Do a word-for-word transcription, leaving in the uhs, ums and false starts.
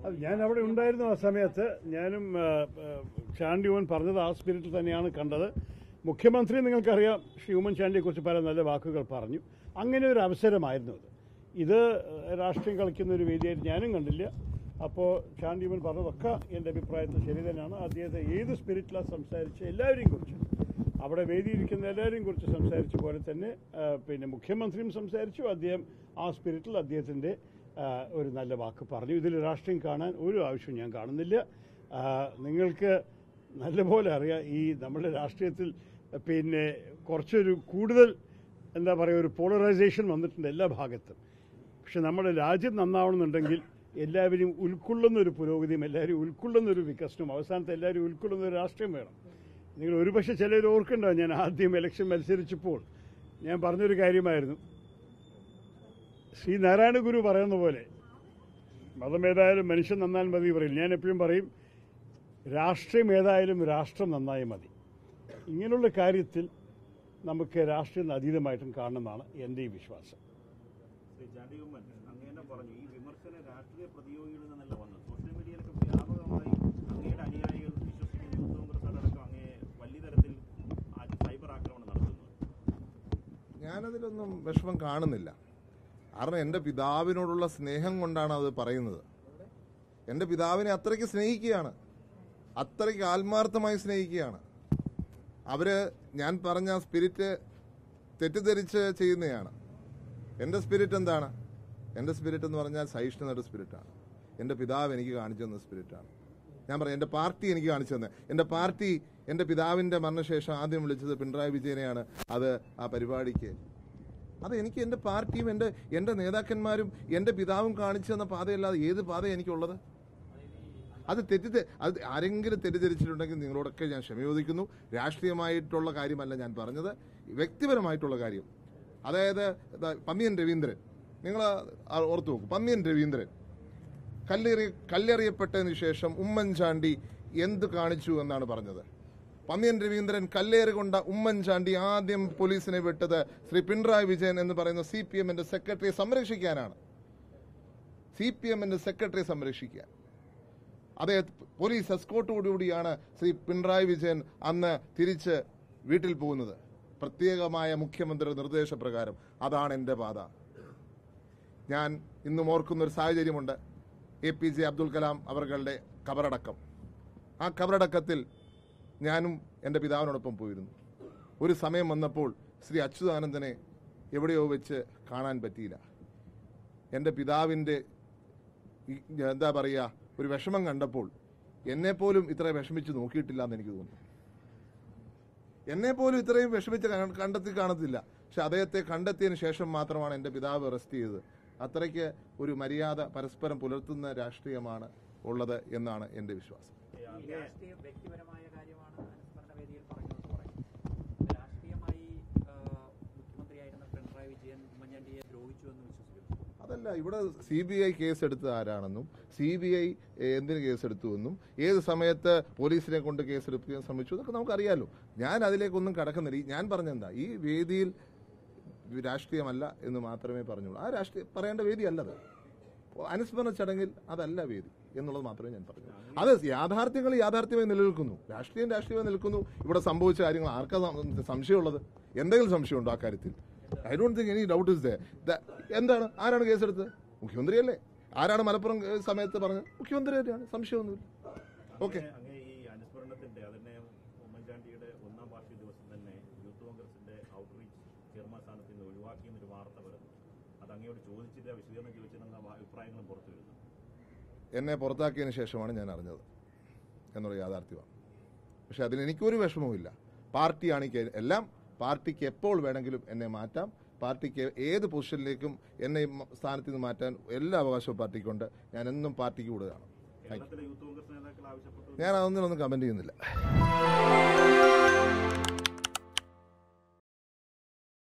ഞാൻ അവിടെ ഉണ്ടായിരുന്നു ആ സമയത്ത്. ഞാനും ചാണ്ടി ഉമ്മൻ പറഞ്ഞത് ആ സ്പിരിറ്റിൽ തന്നെയാണ് കണ്ടത്. മുഖ്യമന്ത്രി നിങ്ങൾക്കറിയാം ശ്രീ ഉമ്മൻചാണ്ടിയെക്കുറിച്ച് പല നല്ല വാക്കുകൾ പറഞ്ഞു. അങ്ങനെ ഒരു അവസരമായിരുന്നു അത്. ഇത് രാഷ്ട്രീയം കളിക്കുന്ന ഒരു വേദിയായിട്ട് ഞാനും കണ്ടില്ല. അപ്പോൾ ചാണ്ടി ഉമ്മൻ പറഞ്ഞതൊക്കെ എൻ്റെ അഭിപ്രായത്തിൽ ശരി തന്നെയാണ്. അദ്ദേഹത്തെ ഏത് സ്പിരിറ്റിലാണ് സംസാരിച്ച് എല്ലാവരെയും കുറിച്ച്, അവിടെ വേദിയിരിക്കുന്ന എല്ലാവരെയും കുറിച്ച് സംസാരിച്ച പോലെ തന്നെ പിന്നെ മുഖ്യമന്ത്രിയും സംസാരിച്ചു. അദ്ദേഹം ആ സ്പിരിറ്റിൽ അദ്ദേഹത്തിൻ്റെ ഒരു നല്ല വാക്ക് പറഞ്ഞു. ഇതിൽ രാഷ്ട്രീയം കാണാൻ ഒരു ആവശ്യവും ഞാൻ കാണുന്നില്ല. നിങ്ങൾക്ക് നല്ലപോലെ അറിയാം, ഈ നമ്മുടെ രാഷ്ട്രീയത്തിൽ പിന്നെ കുറച്ചൊരു കൂടുതൽ എന്താ പറയുക ഒരു പോളറൈസേഷൻ വന്നിട്ടുണ്ട് എല്ലാ ഭാഗത്തും. പക്ഷെ നമ്മുടെ രാജ്യം നന്നാവണമെന്നുണ്ടെങ്കിൽ എല്ലാവരും ഉൾക്കൊള്ളുന്ന ഒരു പുരോഗതിയും എല്ലാവരും ഉൾക്കൊള്ളുന്ന ഒരു വികസനവും അവസാനത്തെ എല്ലാവരും ഉൾക്കൊള്ളുന്ന ഒരു രാഷ്ട്രീയം വേണം. നിങ്ങൾ ഒരുപക്ഷെ ചിലർ ഓർക്കണ്ടാവും, ഞാൻ ആദ്യം ഇലക്ഷൻ മത്സരിച്ചപ്പോൾ ഞാൻ പറഞ്ഞൊരു കാര്യമായിരുന്നു. ശ്രീ നാരായണ ഗുരു പറയുന്ന പോലെ മതം ഏതായാലും മനുഷ്യൻ നന്നാൽ മതി പറയും. ഞാൻ എപ്പോഴും പറയും രാഷ്ട്രീയം ഏതായാലും രാഷ്ട്രം നന്നായി മതി. ഇങ്ങനെയുള്ള കാര്യത്തിൽ നമുക്ക് രാഷ്ട്രീയം അതീതമായിട്ടും കാണണമെന്നാണ് എൻ്റെ ഈ വിശ്വാസം. പറഞ്ഞു ഈ വിമർശനം രാഷ്ട്രീയ പ്രതിയോഗികളിൽ നിന്നല്ല വന്നത്. സോഷ്യൽ മീഡിയയിലൊക്കെ വ്യാപകമായി അങ്ങയുടെ അനുയായികൾ വിശ്വസിക്കുന്ന യൂത്ത് കോൺഗ്രസ് അടക്കം അങ്ങേ വലിയ തരത്തിൽ സൈബർ ആക്രമണം നടത്തുന്നത്. ഞാനതിലൊന്നും വിഷമം കാണുന്നില്ല. കാരണം എൻ്റെ പിതാവിനോടുള്ള സ്നേഹം കൊണ്ടാണ് അത് പറയുന്നത്. എൻ്റെ പിതാവിനെ അത്രയ്ക്ക് സ്നേഹിക്കുകയാണ്, അത്രയ്ക്ക് ആത്മാർത്ഥമായി സ്നേഹിക്കുകയാണ്. അവര് ഞാൻ പറഞ്ഞ സ്പിരിറ്റ് തെറ്റിദ്ധരിച്ച് ചെയ്യുന്നതാണ്. എൻ്റെ സ്പിരിറ്റ് എന്താണ്? എൻ്റെ സ്പിരിറ്റ് എന്ന് പറഞ്ഞാൽ സഹിഷ്ണുതയുടെ സ്പിരിറ്റാണ്. എൻ്റെ പിതാവ് എനിക്ക് കാണിച്ചു തന്ന സ്പിരിറ്റാണ്. ഞാൻ പറയാം, എൻ്റെ പാർട്ടി എനിക്ക് കാണിച്ചു തന്നെ. എൻ്റെ പാർട്ടി എൻ്റെ പിതാവിൻ്റെ മരണശേഷം ആദ്യം വിളിച്ചത് പിണറായി വിജയനെയാണ്. അത് ആ പരിപാടിക്ക് അത് എനിക്ക് എൻ്റെ പാർട്ടിയും എൻ്റെ എൻ്റെ നേതാക്കന്മാരും എൻ്റെ പിതാവും കാണിച്ചു തന്ന പാതയല്ലാതെ ഏത് പാതയാണ് എനിക്കുള്ളത്? അത് തെറ്റി അത് ആരെങ്കിലും തെറ്റിദ്ധരിച്ചിട്ടുണ്ടെങ്കിൽ നിങ്ങളോടൊക്കെ ഞാൻ ക്ഷമ ചോദിക്കുന്നു. രാഷ്ട്രീയമായിട്ടുള്ള കാര്യമല്ല ഞാൻ പറഞ്ഞത്, വ്യക്തിപരമായിട്ടുള്ള കാര്യം. അതായത് പമ്മിയൻ രവീന്ദ്രൻ, നിങ്ങൾ ഓർത്തു നോക്കും, പമ്മിയൻ രവീന്ദ്രൻ കല്ലെറി കല്ലെറിയപ്പെട്ടതിന് ശേഷം ഉമ്മൻചാണ്ടി എന്ത് കാണിച്ചു എന്നാണ് പറഞ്ഞത്. പമ്മിയൻ രവീന്ദ്രൻ കല്ലേറ് കൊണ്ട ഉമ്മൻചാണ്ടി ആദ്യം പോലീസിനെ വിട്ടത് ശ്രീ പിണറായി വിജയൻ എന്ന് പറയുന്ന സി പി എമ്മിന്റെ സെക്രട്ടറിയെ സംരക്ഷിക്കാനാണ്. സി പി എമ്മിന്റെ സെക്രട്ടറിയെ സംരക്ഷിക്കാൻ അദ്ദേഹം പോലീസ് എസ്കോർട്ടോടുകൂടിയാണ് ശ്രീ പിണറായി വിജയൻ അന്ന് തിരിച്ച് വീട്ടിൽ പോകുന്നത്. പ്രത്യേകമായ മുഖ്യമന്ത്രിയുടെ നിർദ്ദേശപ്രകാരം. അതാണ് എൻ്റെ പാത. ഞാൻ ഇന്നും ഓർക്കുന്ന ഒരു സാഹചര്യമുണ്ട്. A P J Abdul Kalam അവരുടെ കബറടക്കം. ആ കബറടക്കത്തിൽ ഞാനും എൻ്റെ പിതാവിനോടൊപ്പം പോയിരുന്നു. ഒരു സമയം വന്നപ്പോൾ ശ്രീ അച്യുതാനന്ദനെ എവിടെയോ വെച്ച് കാണാൻ പറ്റിയില്ല. എൻ്റെ പിതാവിൻ്റെ എന്താ പറയുക ഒരു വിഷമം കണ്ടപ്പോൾ എന്നെപ്പോലും ഇത്ര വിഷമിച്ച് നോക്കിയിട്ടില്ല എന്ന് എനിക്ക് തോന്നുന്നു. എന്നെപ്പോലും ഇത്രയും വിഷമിച്ച് കണ്ടെത്തി കാണത്തില്ല. പക്ഷെ അദ്ദേഹത്തെ കണ്ടെത്തിയതിന് ശേഷം മാത്രമാണ് എൻ്റെ പിതാവ് അറസ്റ്റ് ചെയ്തത്. അത്രയ്ക്ക് ഒരു മര്യാദ പരസ്പരം പുലർത്തുന്ന രാഷ്ട്രീയമാണ് ഉള്ളത് എന്നാണ് എൻ്റെ വിശ്വാസം. വ്യക്തിപരമായ കാര്യമാണ് അനുസ്മരണ വേദിയിൽ പറഞ്ഞതെന്ന് പറയും. രാഷ്ട്രീയമായി മുഖ്യമന്ത്രിയായിരുന്ന പിണറായി വിജയൻ ഉമ്മൻചാണ്ടിയെ ദ്രോഹിച്ചു എന്ന് വിശ്വസിക്കുന്നു. അതല്ല, ഇവിടെ സി ബി ഐ കേസെടുത്തത് ആരാണെന്നും സി ബി ഐ എന്തിന് കേസെടുത്തു എന്നും ഏത് സമയത്ത് പോലീസിനെ കൊണ്ട് കേസെടുക്കാൻ ശ്രമിച്ചു എന്നൊക്കെ നമുക്കറിയാലോ. ഞാൻ അതിലേക്കൊന്നും കടക്കുന്നില്ല. ഞാൻ പറഞ്ഞെന്താ, ഈ വേദിയിൽ രാഷ്ട്രീയമല്ല എന്ന് മാത്രമേ പറഞ്ഞുള്ളൂ. ആ രാഷ്ട്രീയ പറയേണ്ട വേദി അല്ലത്. അനുസ്മരണ ചടങ്ങിൽ അതല്ല വേദി എന്നുള്ളത് മാത്രമേ ഞാൻ പറഞ്ഞു. അത് യാഥാർത്ഥ്യങ്ങൾ യാഥാർത്ഥ്യമായി നിലനിൽക്കുന്നു, രാഷ്ട്രീയം രാഷ്ട്രീയമായി നിൽക്കുന്നു. ഇവിടെ സംഭവിച്ച കാര്യങ്ങൾ ആർക്കാ സംശയമുള്ളത്? എന്തെങ്കിലും സംശയമുണ്ടോ ആ കാര്യത്തിൽ? I don't think any doubt is there. എന്താണ്, ആരാണ് കേസെടുത്തത്? മുഖ്യമന്ത്രിയല്ലേ. ആരാണ് മലപ്പുറം സമയത്ത് പറഞ്ഞത്? മുഖ്യമന്ത്രി തന്നെയാണ്, സംശയമൊന്നുമില്ല. ഓക്കെ. അനുസ്മരണത്തിന്റെ അതിനെ ഉമ്മൻചാണ്ടിയുടെ ഒന്നാം വാർഷിക ദിവസം തന്നെ യൂത്ത് കോൺഗ്രസിന്റെ ഔട്ട്റീച്ച് ചെയർമാൻ സ്ഥാനത്ത് നിന്ന് ഒഴിവാക്കിയെന്നൊരു വാർത്ത വരുന്നു. അത് അങ്ങയോട് ചോദിച്ചില്ല, വിശദീകരണം ചോദിച്ചെന്ന അഭിപ്രായങ്ങളും പുറത്തു വരുന്നു. എന്നെ പുറത്താക്കിയതിന് ശേഷമാണ് ഞാൻ അറിഞ്ഞത് എന്നുള്ള യാഥാർത്ഥ്യമാണ്. പക്ഷെ അതിന് എനിക്കൊരു വിഷമവുമില്ല. പാർട്ടിയാണ് എല്ലാം. പാർട്ടിക്ക് എപ്പോൾ വേണമെങ്കിലും എന്നെ മാറ്റാം. പാർട്ടിക്ക് ഏത് പൊസിഷനിലേക്കും എന്നെ സ്ഥാനത്ത് നിന്ന് മാറ്റാൻ എല്ലാ അവകാശവും പാർട്ടിക്കുണ്ട്. ഞാൻ എന്നും പാർട്ടിക്ക് കൂടുതലാണ്. ഞാൻ അതൊന്നിനൊന്നും കമന്റ് ചെയ്യുന്നില്ല.